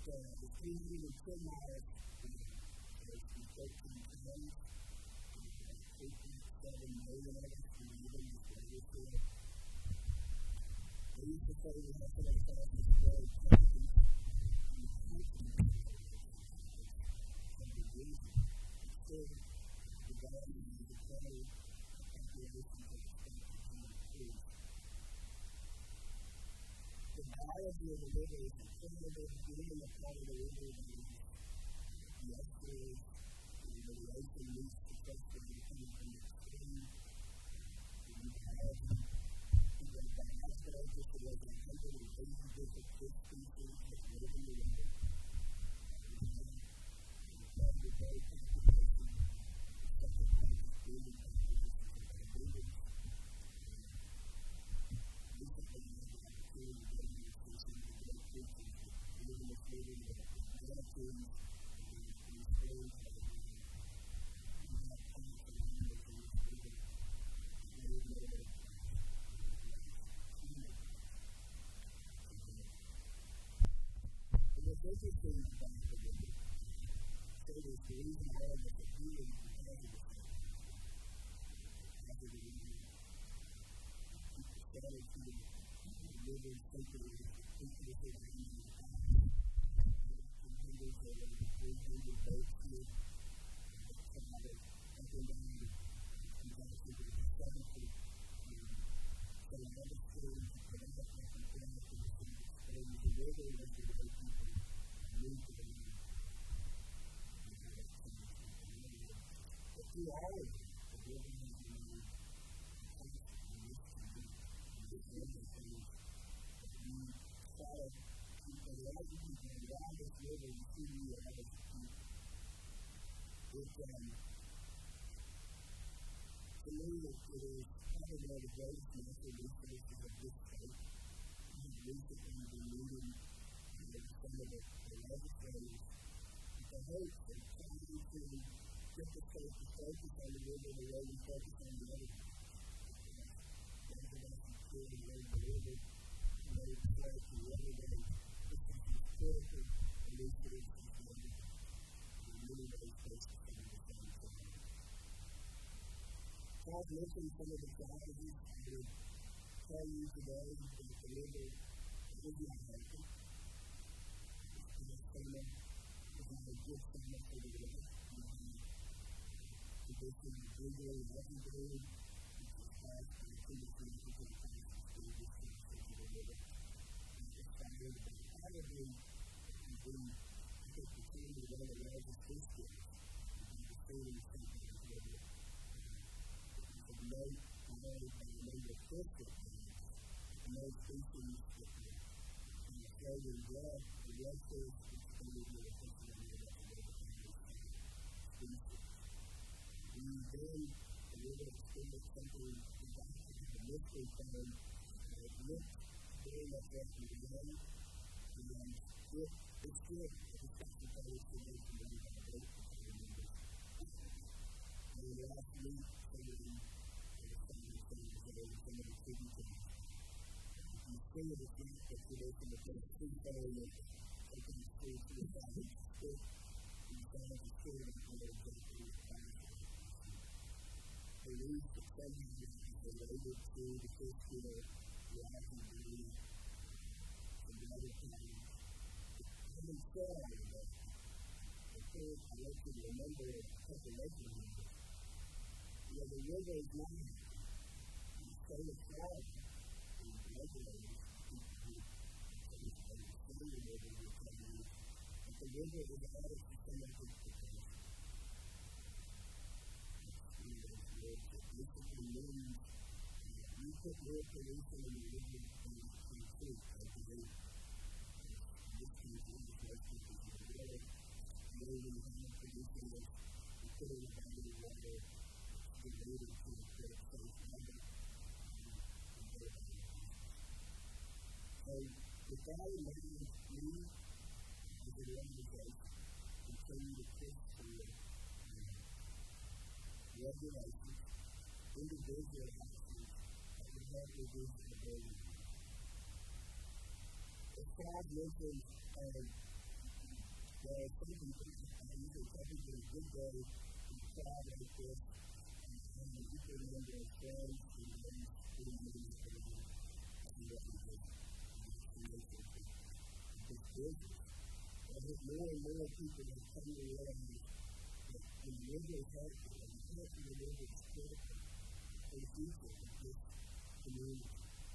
it's easy to 10 miles. It's 13 times. 3.7 million of us in the United States. They used to say we have to have fastest growing countries in the country. Still, the value of the play, the population of the state is. The biology of the river is incredible, being a part of the river is yesterday, the ocean meets the coast of the coming from the stream. We have the diaspora, just there was 180 different fish species that live in the river. We have the very population, the second largest breeding population of our rivers. Recently, we had the opportunity to go to the station with the great creatures that live in this river, the mannequins, the slaves, we have plants and animals in this river. We live in a and what's interesting about the river is the reason all of us are here is because of the river. Because of the river. People started to live in centuries, people that they were in the past. Remembers that there were 300 boats here that traveled up and down from Jackson to the 70s. So a lot of stories that I have to compare to the stories. The river was the way people moved to the river. But through all of it, the river has been a constant in this community. And this river is that we try to keep a lot of people around this river and see you all as people. To me, it is probably one of the greatest natural resources of this state. We have recently been meeting with some of the legislators with the hopes of trying to get the state to focus on the river the way we focus on the other things. Those of us who clearly learn the river, and they try to renovate this is critical in these traditions of the river. In many ways, focus on the same thing. Paul mentioned some of the challenges I would tell you today that the river is not healthy. This summer is not a good summer for the river. Tradition of Googling everything, which is past and previously to the past and still just to the river. And excited about probably I think the team is one of the largest districts in the state of the river. It's a note provided by the number of districts. Most species that are floating in blood, the rest is extended to the Pennsylvania species. We then, a little extended something about the mystery term that looked very much like the land, and it's good for the secretary to make the money by the members. And last week, somebody some of the tributaries. You see it as not that tradition of the street area, taking the street to the side of the street, and the side of the street and the other exactly the fashion. Believe that somehow is related to the history of life and belief and the other times. Having said all of that, I think I want you to remember a couple legends. The river is not so far. Regulators, people who understand the river will tell you that the river is added to some of its potential. Those words that basically means you put more pollution in the river than you can see, I believe. This country is most people in the water. Maybe we have pollution that we put in the body of water that's related to the critical safe water. So, with that in mind, we, as an organization, continue to push for regulations, individual actions that will help reduce the burden. As Bob mentioned, there are some people usually probably a good day to crowd like this, and you can remember a friend who knows who knows and what he did. It's business. I think more and more people have come to realize that the river is helpful, and the help of the river is critical for the future of this community.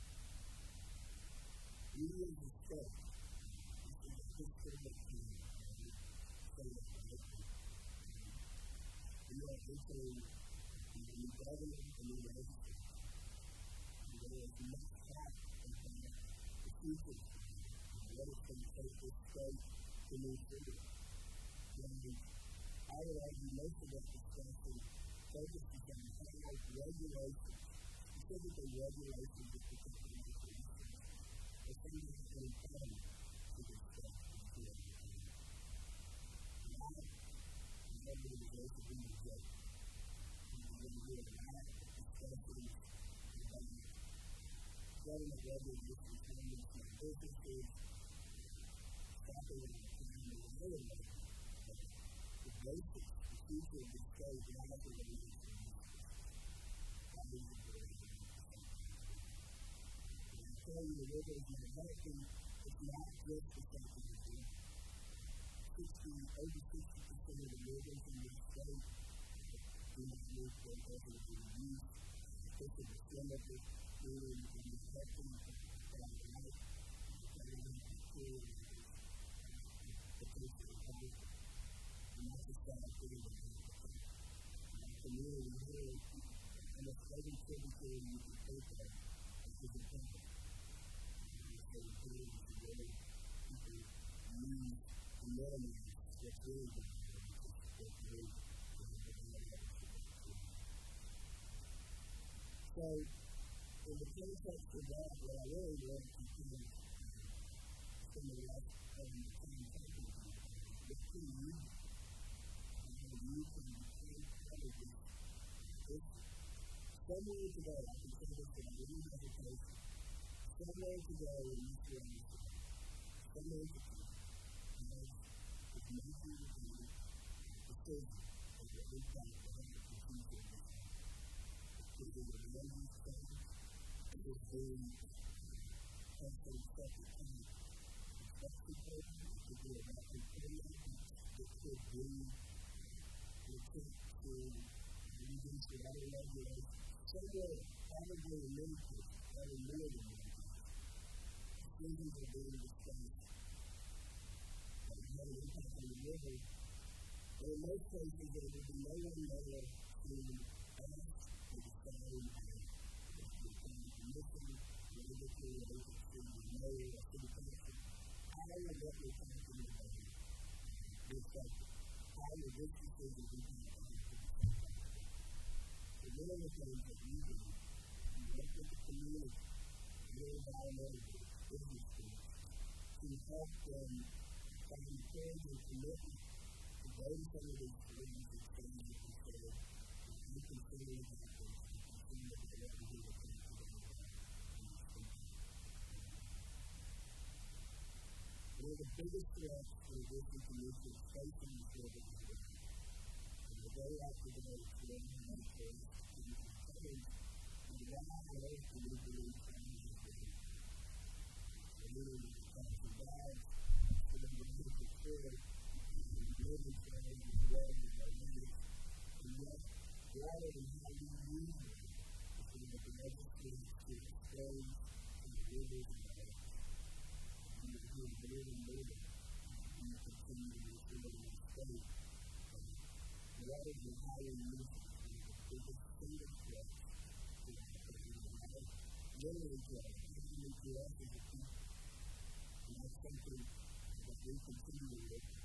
We as a state, this is a good state team, we are into the new government and new legislature. There is much talk about the future and what it's going to take this state to move forward. And I would argue most of that discussion focuses on how regulations, specifically regulations that protect the natural resources, are something that is important to this state and to our community. And I remember the days of being a joke. We were doing a lot of discussions about government regulations, government businesses, stopping and the other the basics, the future of this state, the natural resources. That is the very important. When I tell you the river is not healthy, it's not just the something to do. Over 60% of the rivers in this state do not move their over to the use. This is a similar doing and protecting our life, protecting our food, the place of the public, and that's a sad thing that we have to do. Our community here, almost every tributary you can think of, is important. So the community is really people use to minimize what's really going on, which is what's really going on. So, in the context of that, what I really want to do is spend the rest of the time talking about is who you are, and how you can take part of this issue. Somewhere today, I can say this without any hesitation, somewhere today in this room, somewhere today, it's making a decision of the impact of the future of this life. It's in the land use change, it's being tested separate times. It's tested program, it could be a rapid program, it could be an attempt to reduce the other regulations. Somewhere, probably in many cases, probably more than one case, decisions are being discussed that have an impact on the river. And in most cases, there will be no one there to ask or decide the commission, the regulatory agency, the mayor, the city council, how or what we're talking about is affected. How will this decision impact on the city? So one of the things that we do, we work with the community, the environmental groups, business groups, to help them find plans and commitment to go to some of these things and things that we said, we consider about this, we consider about what we do with things that we do. One of the biggest threats for the district community is facing this river is water. And the day after the day, it's going to be first, and you can change the why on earth do we believe change is good. So literally, the types of lives, for them to be prepared, and living for them as well as their lives, and yet, water and how we use it is one of the legislators to expose the rivers and the lakes. And you hear more and more as we continue to restore the state. Water and how we use it is one of the biggest single threats to our community life, literally to our family, to us as a people. And that's something that we continue to work on.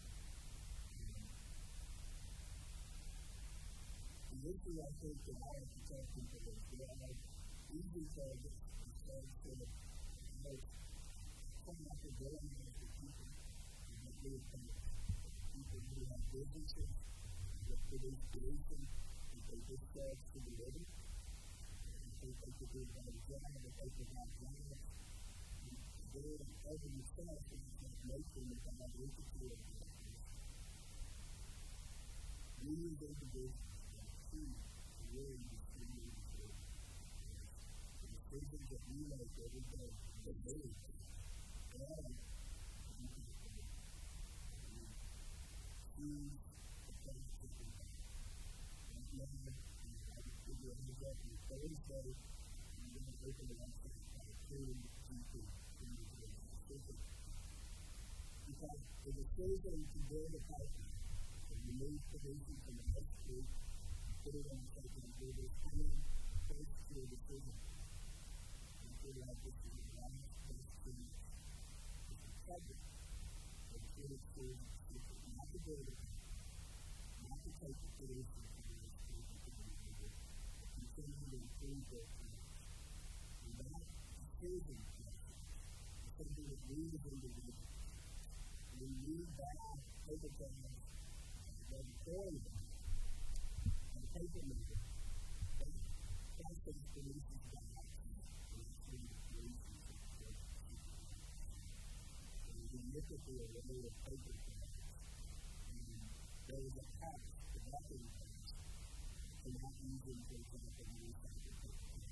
And this is, I think, that I have to tell people is there are easy targets to say that come after going after people that we have people who have businesses that produce pollution that they discharge to the river. And think they could do a better job, that they could have jobs. They're over themselves and it's not making the bad entity of this. We as individuals choose to really discriminate against the decisions that we make every day that they make. And we can choose the things that we do. And now, I would give you a heads up on Thursday, I'm going to open it up to hearing people in the decision. Because the decision to build a pipeline and remove pollution from the next group, put it on the cycle of river, is coming close to a decision. I feel like this is the last best thing to protect it. But it's really true, not to build it, not to take the pollution from the next group and put it on the river, but continue to improve their plans. And that decision is something that we as individuals, we need that paper towels, that employee, and paper maker, that process produces bags, and that's when the pollution is going to be. There's a mythical array of paper towels, and there was a tax, the marketing tax, for not using, for example, the recycled paper towels.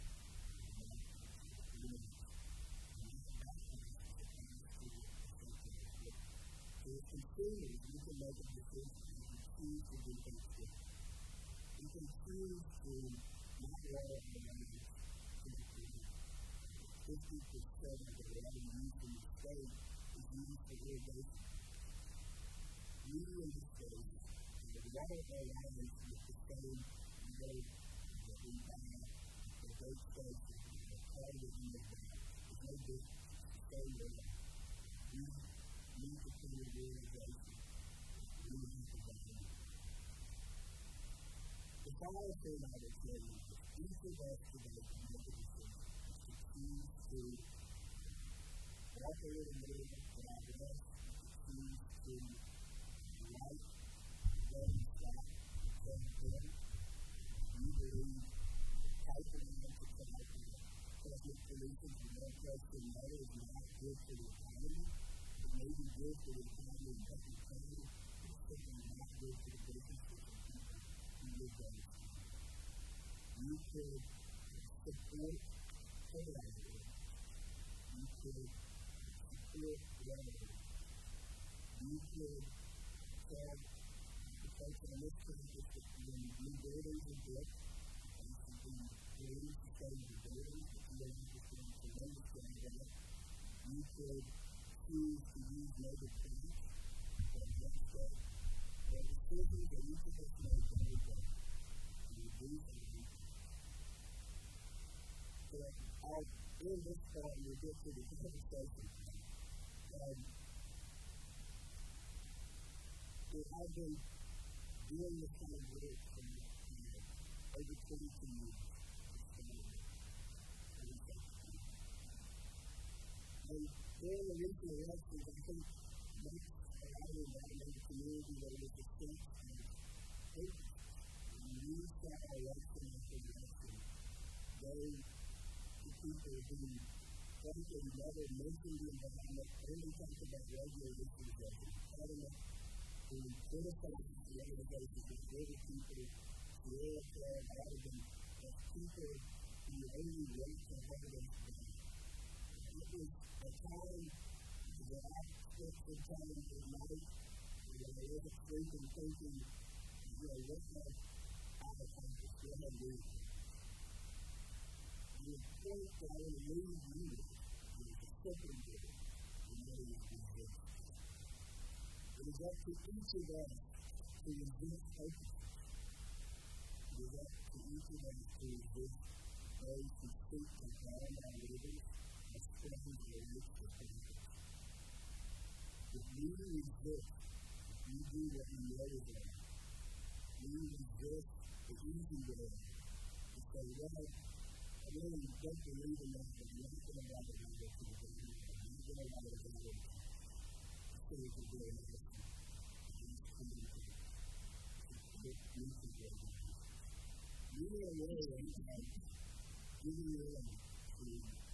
So as consumers, we can make a decision. We can choose to do things different. We can choose to not water our lands to the food. 50% of the water used in the state is used for irrigation. We in the state, the water of our lands with the same water that we have, the great states, the quality that we have, is no different. It's the same water. We need to see the realization that we need to value. The final thing I would say is that each of us today can make a decision to choose to walk a little more without rest, to choose to light, don't stop, don't quit. We believe pipeline to pipeline, cosmic pollution from one place to another is not good for the economy. It may be good for the economy and the economy, but it's certainly not good for the businesses and people who live down the street. You could support collaborators. You could support collaborators. You could tell the folks on this campus that when new buildings are built, there should be greater sustainability, that you are interested in tremendous things that you could choose to use native plants for the next step. There are decisions that each of us make every day to reduce and reduce. So I'll end this part and we'll get to the conversation. I've been doing this kind of work for over 22 years. And during the recent elections, I think most of our environmental community that was a sense of hope. When you saw election after election, those people who frankly never mentioned the environment, only talked about regular issues like the environment, who criticized the organizations of Riverkeeper, Leverett, all of them, as people who only wait to hold us down. It was a time that I spent some time at night when I wasn't sleeping thinking, what have I accomplished? What have we accomplished? And the point that I want to leave you with is the second word, and that is resist. It is up to each of us to resist hopelessness. It is up to each of us to resist those who seek to drown our rivers as springs or rich or places. If we resist, if we do what we know is right, we resist the easy way to say, well, I really don't believe in that, but I'm not going to allow it to go to the bottom. I'm not going to allow it to go to the spiritual way of life. You are aware of giving your life to